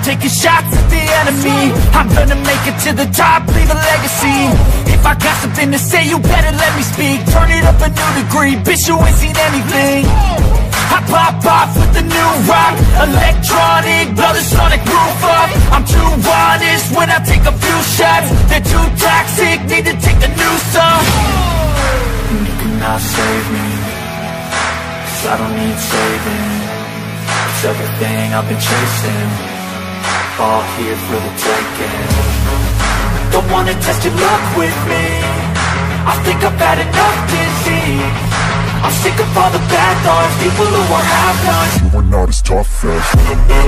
taking shots at the enemy. I'm gonna make it to the top, leave a legacy. If I got something to say, you better let me speak. Turn it up a new degree, bitch, you ain't seen anything. I pop off with the new rock, electronic, blow the sonic roof up. I'm too honest when I take a few shots. They're too toxic, need to take a new song. You cannot save me, 'cause I don't need saving. It's everything I've been chasing, all here for the taking. Don't wanna test your luck with me, I think I've had enough disease. I'm sick of all the bad thoughts, people who are half-nots. You are not as tough as